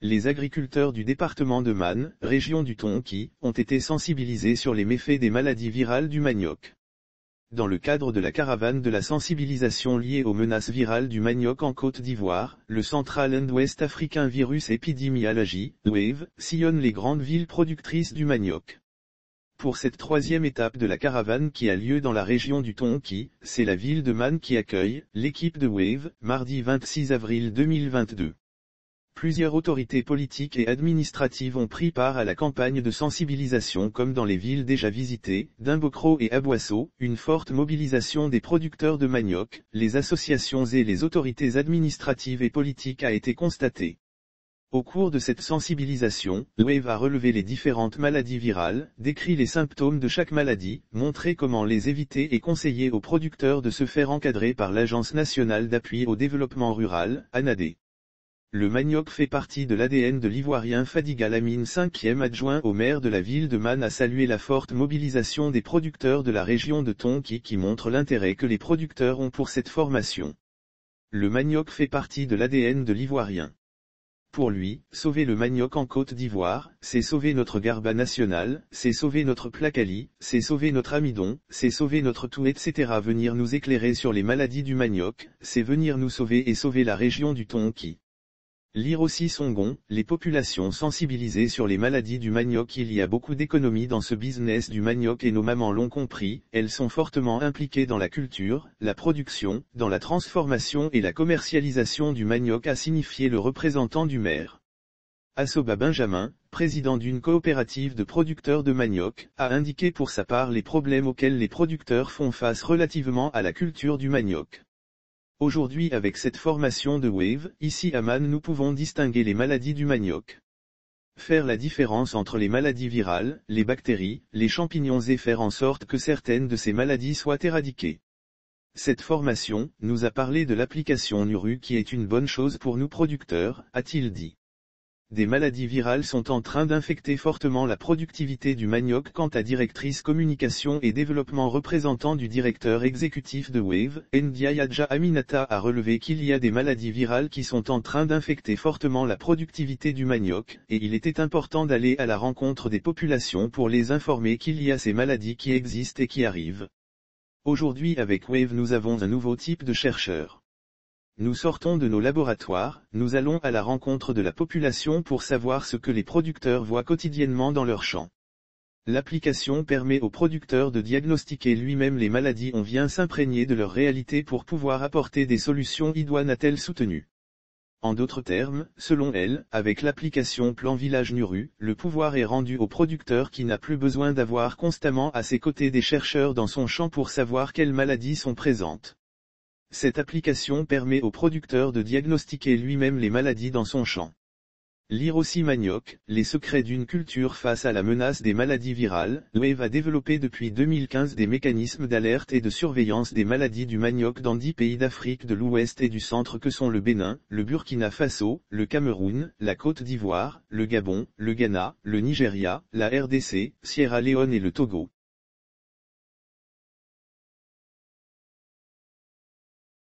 Les agriculteurs du département de Man, région du Tonki, ont été sensibilisés sur les méfaits des maladies virales du manioc. Dans le cadre de la caravane de la sensibilisation liée aux menaces virales du manioc en Côte d'Ivoire, le Central and West African Virus Epidemiology, WAVE, sillonne les grandes villes productrices du manioc. Pour cette troisième étape de la caravane qui a lieu dans la région du Tonki, c'est la ville de Man qui accueille l'équipe de WAVE, mardi 26 avril 2022. Plusieurs autorités politiques et administratives ont pris part à la campagne de sensibilisation comme dans les villes déjà visitées, d'Imbokro et Aboissau, une forte mobilisation des producteurs de manioc, les associations et les autorités administratives et politiques a été constatée. Au cours de cette sensibilisation, WAVE a relevé les différentes maladies virales, décrit les symptômes de chaque maladie, montré comment les éviter et conseillé aux producteurs de se faire encadrer par l'Agence nationale d'appui au développement rural, ANADE. Le manioc fait partie de l'ADN de l'Ivoirien Fadiga Lamine, 5e adjoint au maire de la ville de Man, a salué la forte mobilisation des producteurs de la région de Tonki qui montre l'intérêt que les producteurs ont pour cette formation. Le manioc fait partie de l'ADN de l'Ivoirien. Pour lui, sauver le manioc en Côte d'Ivoire, c'est sauver notre garba national, c'est sauver notre placali, c'est sauver notre amidon, c'est sauver notre tout, etc. Venir nous éclairer sur les maladies du manioc, c'est venir nous sauver et sauver la région du Tonki. Lire aussi Songon, les populations sensibilisées sur les maladies du manioc. Il y a beaucoup d'économies dans ce business du manioc et nos mamans l'ont compris, elles sont fortement impliquées dans la culture, la production, dans la transformation et la commercialisation du manioc, a signifié le représentant du maire. Assoba Benjamin, président d'une coopérative de producteurs de manioc, a indiqué pour sa part les problèmes auxquels les producteurs font face relativement à la culture du manioc. Aujourd'hui, avec cette formation de WAVE, ici à Man, nous pouvons distinguer les maladies du manioc. Faire la différence entre les maladies virales, les bactéries, les champignons et faire en sorte que certaines de ces maladies soient éradiquées. Cette formation nous a parlé de l'application Nuru qui est une bonne chose pour nous producteurs, a-t-il dit. Des maladies virales sont en train d'infecter fortement la productivité du manioc. Quant à directrice communication et développement représentant du directeur exécutif de WAVE, Ndiaye Aminata, a relevé qu'il y a des maladies virales qui sont en train d'infecter fortement la productivité du manioc, et il était important d'aller à la rencontre des populations pour les informer qu'il y a ces maladies qui existent et qui arrivent. Aujourd'hui avec WAVE nous avons un nouveau type de chercheurs. Nous sortons de nos laboratoires, nous allons à la rencontre de la population pour savoir ce que les producteurs voient quotidiennement dans leurs champs. L'application permet aux producteurs de diagnostiquer lui-même les maladies. On vient s'imprégner de leur réalité pour pouvoir apporter des solutions idoines, a-t-elle soutenu. En d'autres termes, selon elle, avec l'application Plan Village Nuru, le pouvoir est rendu au producteur qui n'a plus besoin d'avoir constamment à ses côtés des chercheurs dans son champ pour savoir quelles maladies sont présentes. Cette application permet au producteur de diagnostiquer lui-même les maladies dans son champ. Lire aussi Manioc, les secrets d'une culture face à la menace des maladies virales. WAVE a développé depuis 2015 des mécanismes d'alerte et de surveillance des maladies du manioc dans 10 pays d'Afrique de l'Ouest et du Centre que sont le Bénin, le Burkina Faso, le Cameroun, la Côte d'Ivoire, le Gabon, le Ghana, le Nigeria, la RDC, Sierra Leone et le Togo.